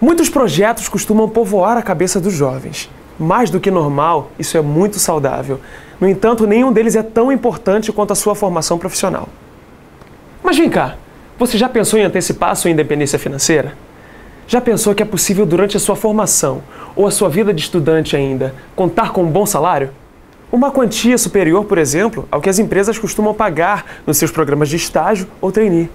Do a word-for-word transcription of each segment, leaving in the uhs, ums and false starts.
Muitos projetos costumam povoar a cabeça dos jovens. Mais do que normal, isso é muito saudável. No entanto, nenhum deles é tão importante quanto a sua formação profissional. Mas vem cá, você já pensou em antecipar a sua independência financeira? Já pensou que é possível durante a sua formação, ou a sua vida de estudante ainda, contar com um bom salário? Uma quantia superior, por exemplo, ao que as empresas costumam pagar nos seus programas de estágio ou trainee.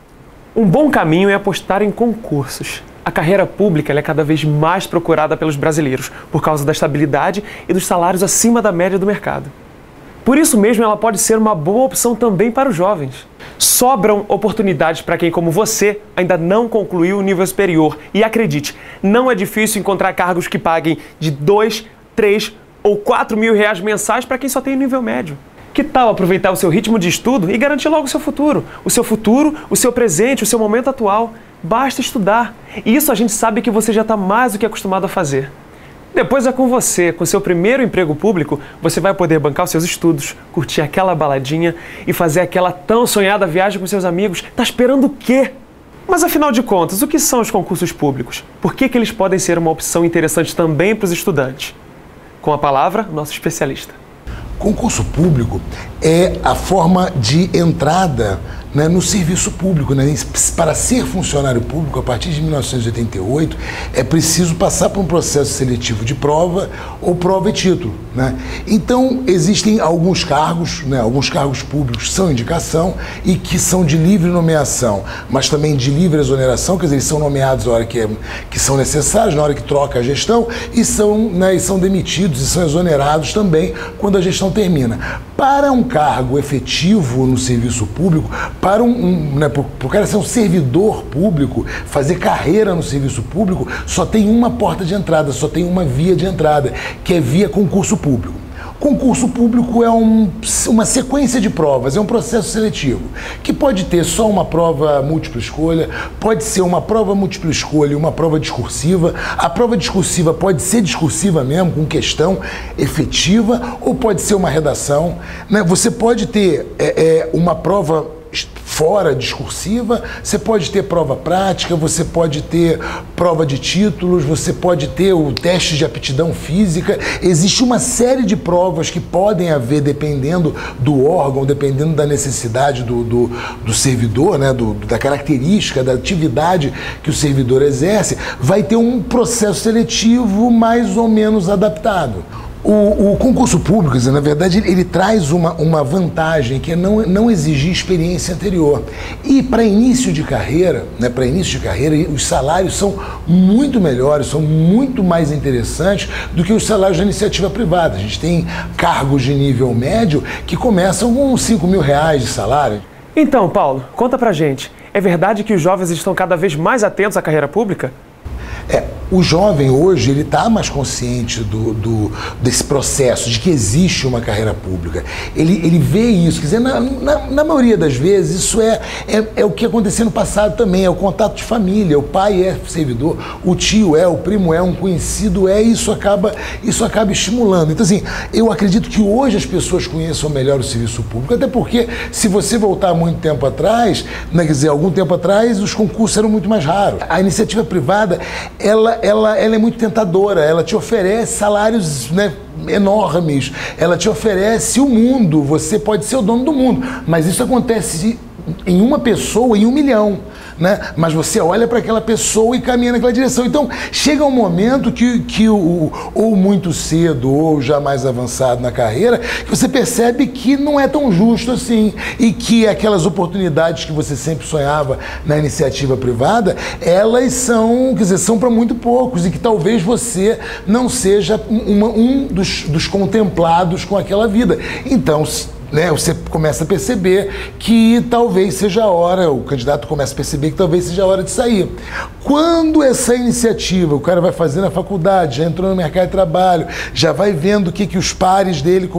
Um bom caminho é apostar em concursos. A carreira pública é cada vez mais procurada pelos brasileiros, por causa da estabilidade e dos salários acima da média do mercado. Por isso mesmo, ela pode ser uma boa opção também para os jovens. Sobram oportunidades para quem, como você, ainda não concluiu o nível superior. E acredite, não é difícil encontrar cargos que paguem de dois, três ou quatro mil reais mensais para quem só tem o nível médio. Que tal aproveitar o seu ritmo de estudo e garantir logo o seu futuro? O seu futuro, o seu presente, o seu momento atual. Basta estudar. E isso a gente sabe que você já está mais do que acostumado a fazer. Depois é com você, com seu primeiro emprego público, você vai poder bancar os seus estudos, curtir aquela baladinha e fazer aquela tão sonhada viagem com seus amigos. Tá esperando o quê? Mas afinal de contas, o que são os concursos públicos? Por que que eles podem ser uma opção interessante também para os estudantes? Com a palavra, nosso especialista. Concurso público é a forma de entrada, né, no serviço público, né? Para ser funcionário público, a partir de mil novecentos e oitenta e oito, é preciso passar por um processo seletivo de prova ou prova e título, né? Então, existem alguns cargos, né, alguns cargos públicos que são indicação e que são de livre nomeação, mas também de livre exoneração, quer dizer, eles são nomeados na hora que, é, que são necessários, na hora que troca a gestão, e são, né, e são demitidos e são exonerados também quando a gestão termina. Para um cargo efetivo no serviço público, para um, um né, para o cara ser um servidor público, fazer carreira no serviço público, só tem uma porta de entrada, só tem uma via de entrada, que é via concurso público. Concurso público é um, uma sequência de provas, é um processo seletivo, que pode ter só uma prova múltipla escolha, pode ser uma prova múltipla escolha e uma prova discursiva. A prova discursiva pode ser discursiva mesmo, com questão efetiva, ou pode ser uma redação, né? Você pode ter é, é, uma prova fora discursiva, você pode ter prova prática, você pode ter prova de títulos, você pode ter o teste de aptidão física. Existe uma série de provas que podem haver dependendo do órgão, dependendo da necessidade do, do, do servidor, né, do, da característica, da atividade que o servidor exerce. Vai ter um processo seletivo mais ou menos adaptado. O, o concurso público, na verdade, ele, ele traz uma, uma vantagem, que é não, não exigir experiência anterior. E para início de carreira, né, para início de carreira, os salários são muito melhores, são muito mais interessantes do que os salários da iniciativa privada. A gente tem cargos de nível médio que começam com cinco mil reais de salário. Então, Paulo, conta pra gente. É verdade que os jovens estão cada vez mais atentos à carreira pública? É, o jovem hoje, ele está mais consciente do, do, desse processo, de que existe uma carreira pública. Ele, ele vê isso, quer dizer, na, na, na maioria das vezes, isso é, é, é o que acontecia no passado também, é o contato de família, o pai é servidor, o tio é, o primo é, um conhecido é, e isso acaba, isso acaba estimulando. Então, assim, eu acredito que hoje as pessoas conheçam melhor o serviço público, até porque, se você voltar muito tempo atrás, né, quer dizer, algum tempo atrás, os concursos eram muito mais raros. A iniciativa privada, ela Ela, ela é muito tentadora, ela te oferece salários, né, enormes, ela te oferece o mundo, você pode ser o dono do mundo, mas isso acontece em uma pessoa, em um milhão, né? Mas você olha para aquela pessoa e caminha naquela direção. Então, chega um momento que, que o, ou muito cedo, ou já mais avançado na carreira, que você percebe que não é tão justo assim, e que aquelas oportunidades que você sempre sonhava na iniciativa privada, elas são, quer dizer, são para muito poucos, e que talvez você não seja uma, um dos, dos contemplados com aquela vida. Então, né, você começa a perceber que talvez seja a hora, o candidato começa a perceber que talvez seja a hora de sair. Quando essa iniciativa, o cara vai fazer na faculdade, já entrou no mercado de trabalho, já vai vendo o que, que os pares dele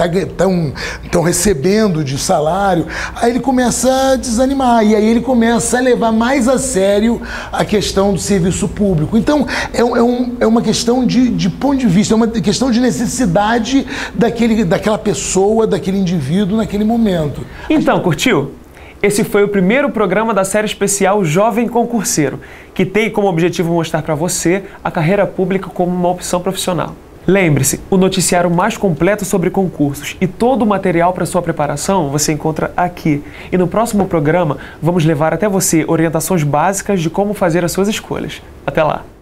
estão recebendo de salário, aí ele começa a desanimar, e aí ele começa a levar mais a sério a questão do serviço público. Então, é, é, um, é uma questão de, de ponto de vista, é uma questão de necessidade daquele, daquela pessoa, daquele indivíduo, naquele momento. Então, curtiu? Esse foi o primeiro programa da série especial Jovem Concurseiro, que tem como objetivo mostrar para você a carreira pública como uma opção profissional. Lembre-se, o noticiário mais completo sobre concursos e todo o material para sua preparação você encontra aqui. E no próximo programa, vamos levar até você orientações básicas de como fazer as suas escolhas. Até lá!